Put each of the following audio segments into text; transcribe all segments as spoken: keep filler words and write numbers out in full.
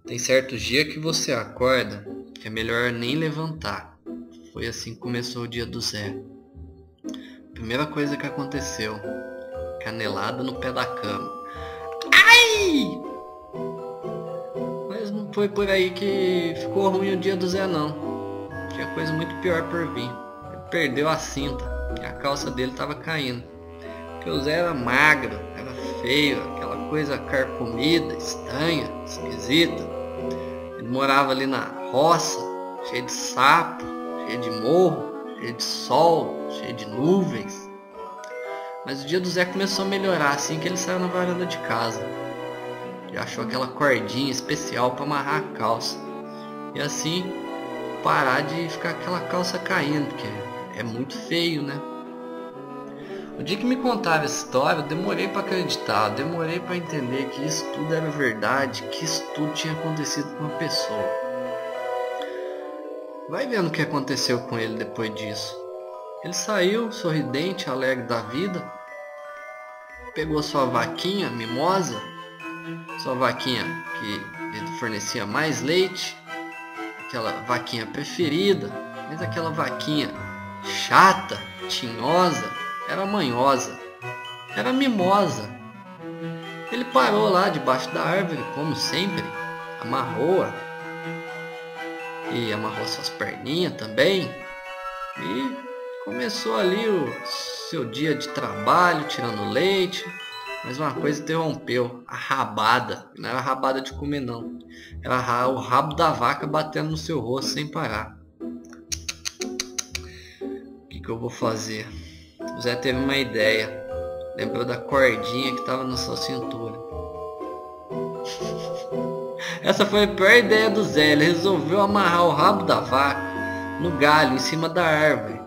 Tem certos dias que você acorda que é melhor nem levantar. Foi assim que começou o dia do Zé. Primeira coisa que aconteceu: canelada no pé da cama. Ai! Mas não foi por aí que ficou ruim o dia do Zé, não. Tinha coisa muito pior por vir. Ele perdeu a cinta e a calça dele estava caindo. Porque o Zé era magro, era feio, aquela coisa carcomida, estranha, esquisita. Ele morava ali na roça, cheio de sapo, cheio de morro, cheio de sol, cheio de nuvens. Mas o dia do Zé começou a melhorar assim que ele saiu na varanda de casa. E achou aquela cordinha especial para amarrar a calça. E assim parar de ficar aquela calça caindo, porque é muito feio, né? O dia que me contaram essa história, eu demorei para acreditar, eu demorei para entender que isso tudo era verdade, que isso tudo tinha acontecido com uma pessoa. Vai vendo o que aconteceu com ele depois disso. Ele saiu sorridente, alegre da vida, pegou sua vaquinha mimosa, sua vaquinha que ele fornecia mais leite, aquela vaquinha preferida, mas aquela vaquinha chata, tinhosa, era manhosa, era mimosa. Ele parou lá debaixo da árvore, como sempre, amarrou-a e amarrou suas perninhas também e começou ali o seu dia de trabalho, tirando leite. Mas uma coisa interrompeu: a rabada. Não era rabada de comer, não, era o rabo da vaca batendo no seu rosto sem parar. O que que eu vou fazer? O Zé teve uma ideia. Lembrou da cordinha que estava na sua cintura. Essa foi a pior ideia do Zé. Ele resolveu amarrar o rabo da vaca no galho em cima da árvore.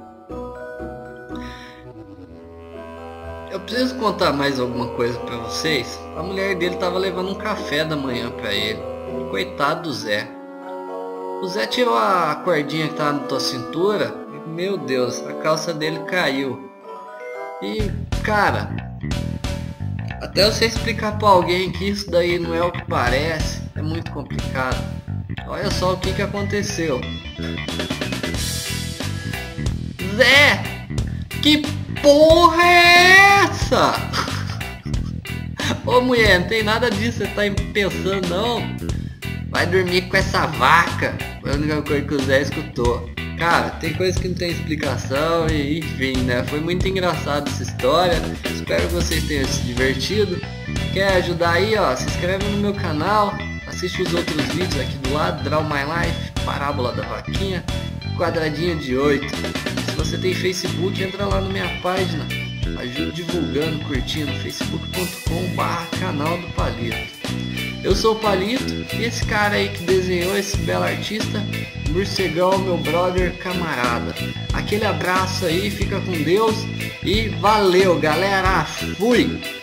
Eu preciso contar mais alguma coisa para vocês. A mulher dele estava levando um café da manhã para ele. Coitado do Zé. O Zé tirou a cordinha que estava na tua cintura e, meu Deus, a calça dele caiu. E, cara, até você explicar pra alguém que isso daí não é o que parece, é muito complicado. Olha só o que que aconteceu. Zé, que porra é essa? Ô mulher, não tem nada disso, você tá pensando não? Vai dormir com essa vaca. Foi a única coisa que o Zé escutou. Cara, tem coisa que não tem explicação e enfim, né? Foi muito engraçado essa história. Espero que vocês tenham se divertido. Quer ajudar aí, ó? Se inscreve no meu canal. Assiste os outros vídeos aqui do lado. Draw My Life, Parábola da Vaquinha, Quadradinho de oito. Se você tem Facebook, entra lá na minha página. Ajude divulgando, curtindo. facebook ponto com barra canal do Palito. Eu sou o Palito e esse cara aí que desenhou esse belo artista, Morcegão, meu brother camarada. Aquele abraço aí, fica com Deus e valeu, galera. Fui!